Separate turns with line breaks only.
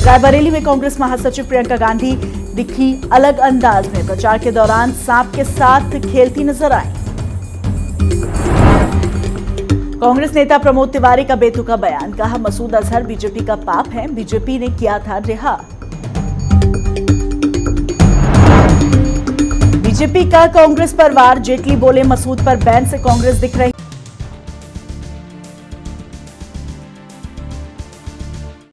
रायबरेली में कांग्रेस महासचिव प्रियंका गांधी दिखी अलग अंदाज में, प्रचार के दौरान सांप के साथ खेलती नजर आई। कांग्रेस नेता प्रमोद तिवारी का बेतुका बयान, कहा मसूद अजहर बीजेपी का पाप है, बीजेपी ने किया था रिहा। बीजेपी का कांग्रेस पर वार, जेटली बोले मसूद पर बैन से कांग्रेस दिख रही।